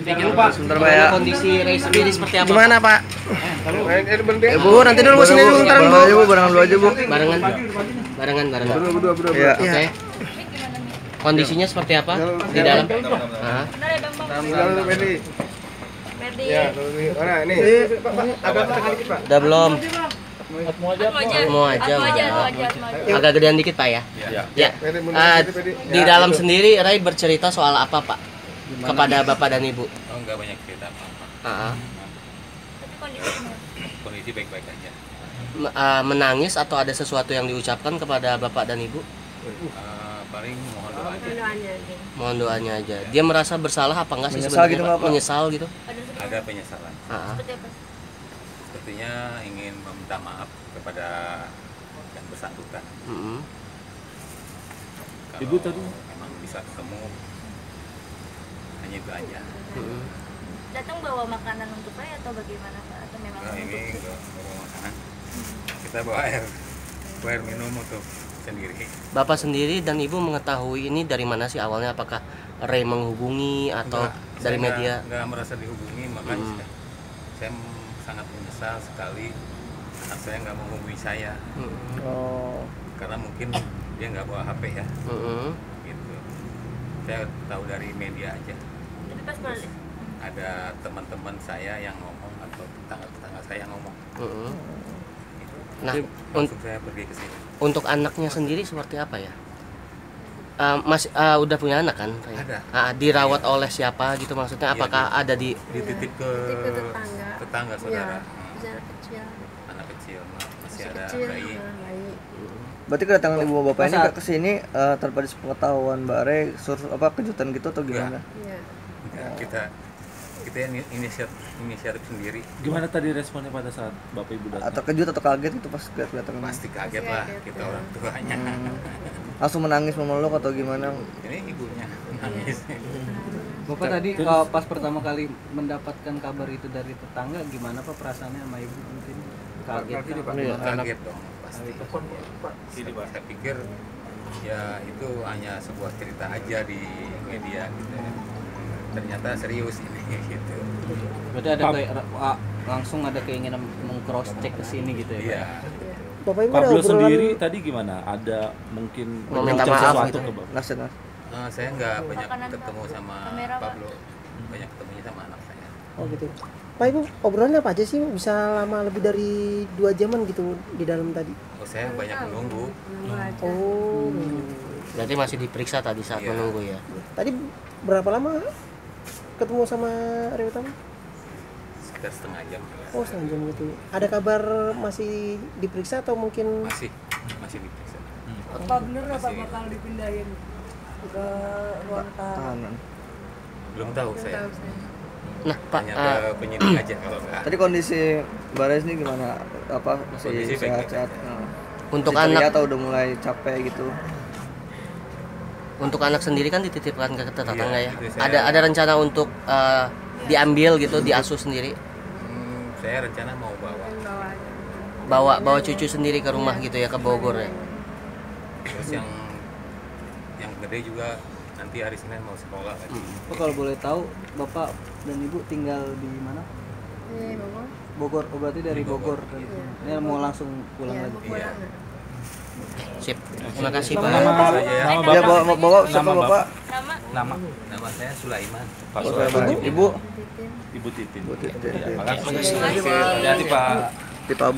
Sampaikan Pak, sebentar Pak ya. Kondisi Ray sendiri seperti apa? Gimana Pak? Bu, nanti dulu sini dulu bentar Bu. Aja Bu, barengan dulu aja Bu. Barengan. Iya. Oke. Kondisinya seperti apa di dalam? Heeh. Ya, mana ini? Udah belum? Mau aja. Agak gedean dikit Pak ya. Ya. Di dalam sendiri Ray bercerita soal apa Pak? Kepada Bapak dan Ibu? Oh, enggak banyak cerita apa-apa. Kondisi baik-baik aja. Menangis atau ada sesuatu yang diucapkan kepada Bapak dan Ibu? Paling mohon doa aja. Mohon doanya aja. Dia merasa bersalah apa enggak sih Menyesal sebenarnya? gitu, Pak? Pak? Menyesal gitu? Ada penyesalan. Sepertinya ingin meminta maaf kepada yang bersangkutan. Kalau Ibu tadi memang bisa ketemu, hanya itu aja. Datang bawa makanan untuk Ray atau bagaimana Pak? Atau memang Nah, ini enggak bawa makanan. Kita bawa air minum untuk sendiri. Bapak sendiri dan Ibu mengetahui ini dari mana sih awalnya? Apakah Ray menghubungi atau dari media? Enggak merasa dihubungi, makanya saya sangat menyesal sekali anak saya nggak menghubungi saya. Oh. Karena mungkin dia nggak bawa HP ya. Gitu. Saya tahu dari media aja. Tapi pas balik Ada teman-teman saya yang ngomong atau tetangga-tetangga saya yang ngomong. Gitu. Nah, langsung saya pergi ke sini. untuk anaknya sendiri seperti apa ya? Udah punya anak kan? Ray? Ada. Dirawat oleh siapa gitu maksudnya? Apakah ada di Dititip ke tetangga saudara. jarak kecil. Anak kecil masih ada Kecil, bayi. Berarti kedatangan ibu bapak ini ke sini tanpa sepengetahuan Mbak Ray, kejutan gitu atau gimana? Iya. Kita yang inisiatif sendiri. gimana tadi responnya pada saat Bapak Ibu datang? Atau kejut atau kaget itu pas kedatangan? Pasti kaget lah kita orang tuanya. Langsung menangis memeluk atau gimana? Ini ibunya nangis. Bapak tadi pas pertama kali mendapatkan kabar itu dari tetangga, gimana Pak perasaannya sama Ibu? Mungkin kaget gitu Pak? Kaget dong pasti. Saya pikir ya itu hanya sebuah cerita aja di media gitu ya. Ternyata serius ini gitu. Berarti ada langsung ada keinginan meng-cross check ke sini gitu ya Pak? Iya. Bapak Ibu Pablo sendiri tadi gimana? Ada mungkin Meminta mengucap maaf sesuatu gitu. ke Bapak? Nasihat. Saya nggak banyak Makanan, ketemu Pak. sama Kamera, Pak. Pablo. Banyak ketemunya sama anak saya. Oh gitu. Pak Ibu, obrolannya apa aja sih? Bisa lama lebih dari 2 jaman gitu di dalam tadi? Oh, saya banyak menunggu. Oh. Berarti masih diperiksa tadi saat Iya. menunggu ya? Tadi berapa lama ketemu sama Ray Utama? Sekitar setengah jam. Oh, setengah jam gitu. Ada kabar masih diperiksa atau mungkin Masih diperiksa. Apa bener Pak bakal dipindahin ke ruang Tahanan. Belum tahu saya. Nah Pak, Hanya ke penyidik aja kalau nggak. Tadi kondisi Mbak Ray ini gimana? Masih Kondisi baik-baik sehat-sehat? untuk Masih ceria anak atau udah mulai capek gitu? untuk anak sendiri kan dititipkan ke tetangga ya? Itu saya- Ada rencana untuk diambil gitu, diasuh sendiri? Saya rencana mau bawa. Bawa cucu sendiri ke rumah gitu ya, ke Bogor ya? Terus yang gede juga nanti hari Senin mau sekolah lagi. Pak kalau boleh tahu Bapak dan Ibu tinggal di mana? Bogor. Oh, berarti dari Bogor. Ini mau langsung pulang lagi. Iya. Sip, terima kasih Pak. Nama saja ya. Nama Ya Bapak. bawa siapa Nama bapak? Nama Nama saya Sulaiman. Pak Ibu? Sulaiman. Ibu? Ibu Titin. Ibu Titin. Ya, makasih. Makasih. Hati-hati Pak. Tipe Abu.